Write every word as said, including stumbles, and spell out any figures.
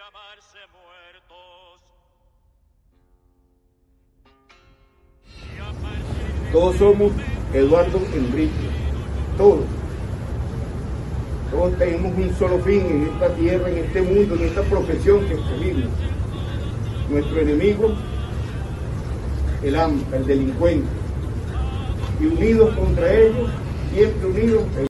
llamarse muertos. Todos somos Eduardo Enrique, todos. Todos tenemos un solo fin en esta tierra, en este mundo, en esta profesión que escogimos. Nuestro enemigo, el AMPA, el delincuente. Y unidos contra ellos, siempre unidos.